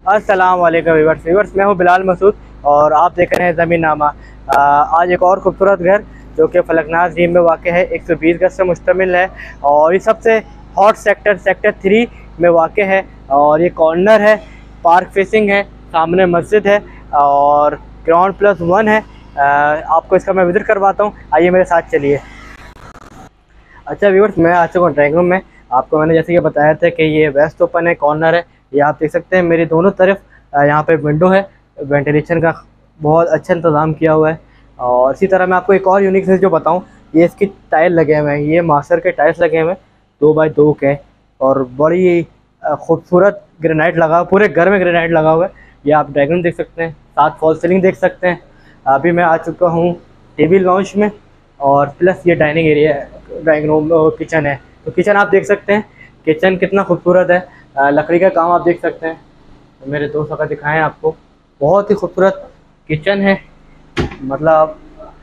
अस्सलाम वालेकुम व्यूअर्स, मैं हूं बिलाल मसूद और आप देख रहे हैं ज़मीननामा। आज एक और खूबसूरत घर जो कि फलकनाज़ ड्रीम में वाक़ है, 120 गज से मुश्तमिल है और ये सबसे हॉट सेक्टर 3 में वाक़ है और ये कॉर्नर है, पार्क फेसिंग है, सामने मस्जिद है और ग्राउंड +1 है। आपको इसका मैं विज़िट करवाता हूँ, आइए मेरे साथ चलिए। अच्छा व्यूअर्स, मैं आ चुका हूँ ड्राइंग रूम में। आपको मैंने जैसे कि बताया था कि ये वेस्ट ओपन है, कॉर्नर है। ये आप देख सकते हैं मेरी दोनों तरफ यहाँ पे विंडो है, वेंटिलेशन का बहुत अच्छा इंतज़ाम किया हुआ है। और इसी तरह मैं आपको एक और यूनिक चीज़ जो बताऊँ, ये इसकी टाइल लगे हुए हैं, ये मास्टर के टाइल्स लगे हुए हैं 2x2 के और बड़ी खूबसूरत ग्रेनाइट लगा हुआ, पूरे घर में ग्रेनाइट लगा हुआ है। ये आप ड्राइंग रूम देख सकते हैं, साथ फॉल सीलिंग देख सकते हैं। अभी मैं आ चुका हूँ टीवी लॉन्च में और प्लस ये डाइनिंग एरिया है, ड्राइंग रूम किचन है। तो किचन आप देख सकते हैं, किचन कितना खूबसूरत है, लकड़ी का काम आप देख सकते हैं। मेरे दोस्त अगर दिखाएं आपको, बहुत ही खूबसूरत किचन है। मतलब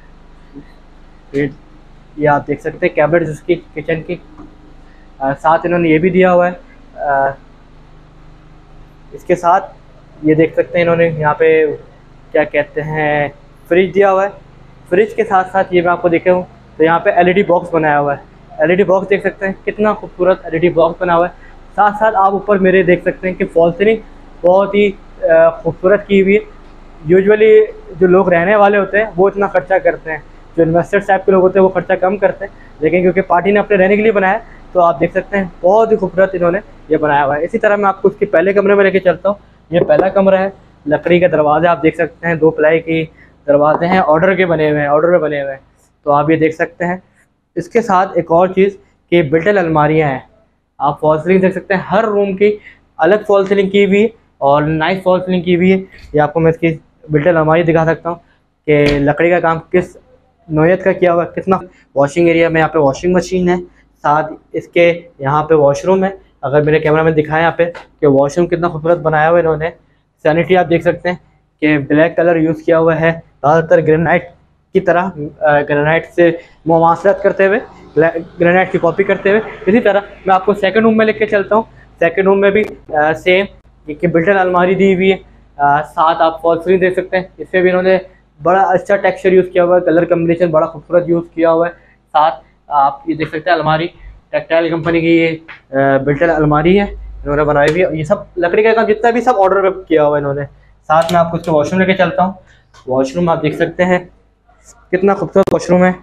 ये आप देख सकते हैं कैबिनेट इसकी किचन की, साथ इन्होंने ये भी दिया हुआ है। इसके साथ ये देख सकते हैं इन्होंने यहाँ पे क्या कहते हैं, फ्रिज दिया हुआ है। फ्रिज के साथ साथ ये मैं आपको दिखा हूँ तो यहाँ पे एलईडी बॉक्स बनाया हुआ है। एलईडी बॉक्स देख सकते हैं, कितना खूबसूरत एलईडी बॉक्स बना हुआ है। साथ साथ आप ऊपर मेरे देख सकते हैं कि फॉल सीलिंग बहुत ही खूबसूरत की हुई है। यूजुअली जो लोग रहने वाले होते हैं वो इतना खर्चा करते हैं, जो इन्वेस्टर टाइप के लोग होते हैं वो खर्चा कम करते हैं, लेकिन क्योंकि पार्टी ने अपने रहने के लिए बनाया तो आप देख सकते हैं बहुत ही खूबसूरत इन्होंने ये बनाया हुआ है। इसी तरह मैं आपको उसके पहले कमरे में लेके चलता हूँ। ये पहला कमरा है, लकड़ी के दरवाजे आप देख सकते हैं, 2 प्लाई की दरवाजे हैं, ऑर्डर के बने हुए हैं, ऑर्डर में बने हुए हैं। तो आप ये देख सकते हैं। इसके साथ एक और चीज़ कि बिल्ट-इन अलमारियाँ हैं। आप फॉल सीलिंग देख सकते हैं, हर रूम की अलग फॉल सीलिंग की हुई है और नाइस फॉल सीलिंग की हुई है। ये आपको मैं इसकी बिल्ट-इन अलमारी दिखा सकता हूँ कि लकड़ी का काम किस नौयत का किया हुआ है, कितना। वॉशिंग एरिया में यहाँ पे वॉशिंग मशीन है, साथ इसके यहाँ पे वॉशरूम है। अगर मेरे कैमरा में दिखाएं यहाँ पे कि वॉशरूम कितना खूबसूरत बनाया हुआ है इन्होंने। सैनिटरी आप देख सकते हैं कि ब्लैक कलर यूज़ किया हुआ है, ज़्यादातर ग्रेनाइट की तरह, ग्रेनाइट से मुमासलत करते हुए, ग्रेनाइट की कॉपी करते हुए। इसी तरह मैं आपको सेकंड रूम में लेके चलता हूँ। सेकंड रूम में भी सेम एक बिल्ट-इन अलमारी दी हुई है। साथ आप फॉल सीलिंग देख सकते हैं, इसमें भी इन्होंने बड़ा अच्छा टेक्सचर यूज़ किया हुआ है, कलर कम्बिनेशन बड़ा खूबसूरत यूज़ किया हुआ है। साथ आप ये देख सकते हैं अलमारी, टेक्सटाइल कंपनी की ये बिल्ट-इन अलमारी है, इन्होंने बनाई हुई है। ये सब लकड़ी का काम जितना भी सब ऑर्डर पे किया हुआ है इन्होंने। साथ में आपको इसको वॉशरूम लेके चलता हूँ। वॉशरूम आप देख सकते हैं, कितना खूबसूरत वॉशरूम है।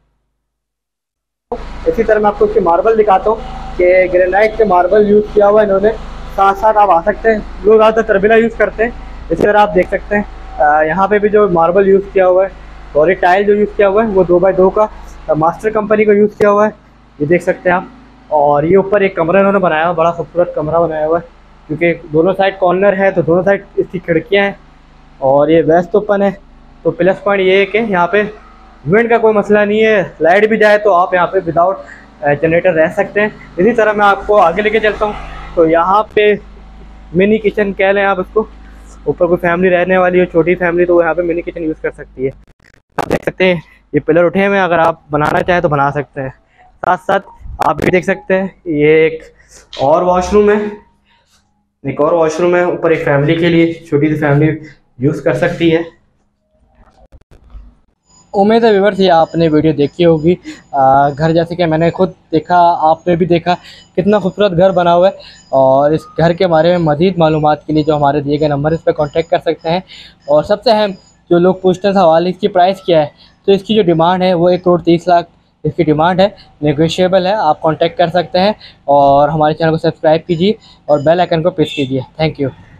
इसी तरह मैं आपको इसके मार्बल दिखाता हूँ कि ग्रेनाइट के मार्बल यूज़ किया हुआ है इन्होंने। साथ साथ आप आ सकते हैं, लोग ज़्यादातर तरबिला यूज़ करते हैं। इसी तरह आप देख सकते हैं यहाँ पे भी जो मार्बल यूज़ किया हुआ है और ये टाइल जो यूज़ किया हुआ है वो 2x2 का मास्टर कंपनी का यूज़ किया हुआ है, ये देख सकते हैं आप। और ये ऊपर एक कमरा इन्होंने बनाया हुआ, बड़ा खूबसूरत कमरा बनाया हुआ है, क्योंकि दोनों साइड कॉर्नर है तो दोनों साइड इसकी खिड़कियाँ हैं और ये वेस्ट ओपन है। तो प्लस पॉइंट ये है कि यहाँ पे विंड का कोई मसला नहीं है, लाइट भी जाए तो आप यहाँ पे विदाउट जनरेटर रह सकते हैं। इसी तरह मैं आपको आगे लेके चलता हूँ। तो यहाँ पे मिनी किचन कह लें आप उसको, ऊपर कोई फैमिली रहने वाली हो, छोटी फैमिली, तो यहाँ पे मिनी किचन यूज़ कर सकती है। आप देख सकते हैं ये पिलर उठे हुए हैं, अगर आप बनाना चाहें तो बना सकते हैं। साथ साथ आप भी देख सकते हैं ये एक और वॉशरूम है, एक और वॉशरूम है ऊपर, एक फैमिली के लिए, छोटी सी फैमिली यूज़ कर सकती है। उम्मीद है व्यूअर्स ये आपने वीडियो देखी होगी। घर जैसे कि मैंने खुद देखा, आपने भी देखा, कितना खूबसूरत घर बना हुआ है। और इस घर के बारे में मज़ीद मालूमात के लिए जो हमारे दिए गए नंबर, इस पर कॉन्टेक्ट कर सकते हैं। और सबसे अहम जो लोग पूछते हैं सवाल, इसकी प्राइस क्या है, तो इसकी जो डिमांड है वो 1,30,00,000 इसकी डिमांड है, नेगोशिएबल है। आप कॉन्टेक्ट कर सकते हैं और हमारे चैनल को सब्सक्राइब कीजिए और बेल आइकन को प्रेस कीजिए। Thank you.